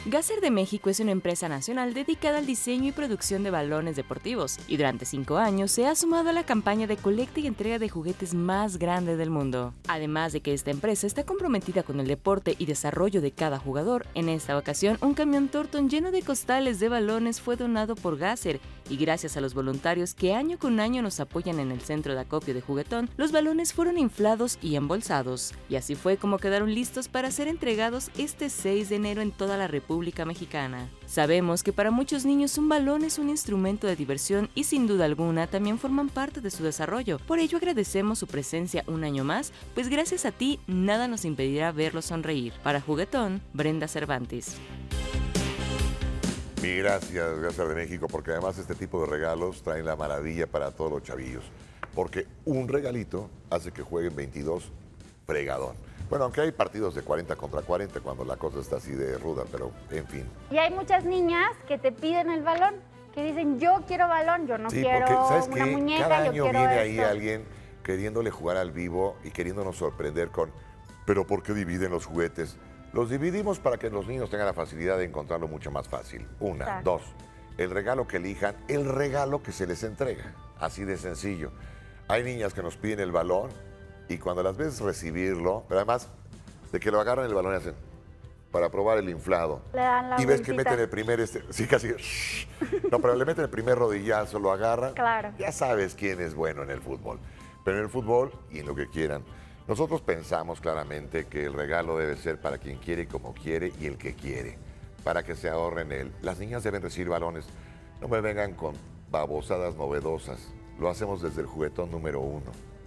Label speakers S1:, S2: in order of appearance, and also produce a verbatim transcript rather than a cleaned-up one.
S1: Gasser de México es una empresa nacional dedicada al diseño y producción de balones deportivos y durante cinco años se ha sumado a la campaña de colecta y entrega de juguetes más grande del mundo. Además de que esta empresa está comprometida con el deporte y desarrollo de cada jugador, en esta ocasión un camión Torton lleno de costales de balones fue donado por Gasser y gracias a los voluntarios que año con año nos apoyan en el centro de acopio de Juguetón, los balones fueron inflados y embolsados. Y así fue como quedaron listos para ser entregados este seis de enero en toda la República Mexicana. Sabemos que para muchos niños un balón es un instrumento de diversión y sin duda alguna también forman parte de su desarrollo. Por ello agradecemos su presencia un año más, pues gracias a ti nada nos impedirá verlos sonreír. Para Juguetón, Brenda Cervantes.
S2: Mi gracias, Gasser de México, porque además este tipo de regalos traen la maravilla para todos los chavillos. Porque un regalito hace que jueguen veintidós fregadón. Bueno, aunque hay partidos de cuarenta contra cuarenta cuando la cosa está así de ruda, pero en fin.
S3: Y hay muchas niñas que te piden el balón, que dicen, yo quiero balón, yo no
S2: Sí,
S3: quiero
S2: porque, ¿sabes
S3: una
S2: qué?
S3: muñeca,
S2: Cada
S3: yo
S2: año
S3: quiero
S2: viene
S3: esto.
S2: ahí alguien queriéndole jugar al vivo y queriéndonos sorprender con, pero ¿por qué dividen los juguetes? Los dividimos para que los niños tengan la facilidad de encontrarlo mucho más fácil. Una,
S3: Exacto.
S2: dos, el regalo que elijan, el regalo que se les entrega. Así de sencillo. Hay niñas que nos piden el balón y cuando las ves recibirlo, pero además de que lo agarran el balón y hacen para probar el inflado.
S3: Le dan la
S2: y ves que
S3: vueltita.
S2: meten el primer, este, sí, casi, no, pero le meten el primer rodillazo, lo agarran.
S3: Claro.
S2: Ya sabes quién es bueno en el fútbol. Pero en el fútbol y en lo que quieran. Nosotros pensamos claramente que el regalo debe ser para quien quiere, como quiere y el que quiere, para que se ahorren él. Las niñas deben recibir balones. No me vengan con babosadas novedosas. Lo hacemos desde el juguetón número uno.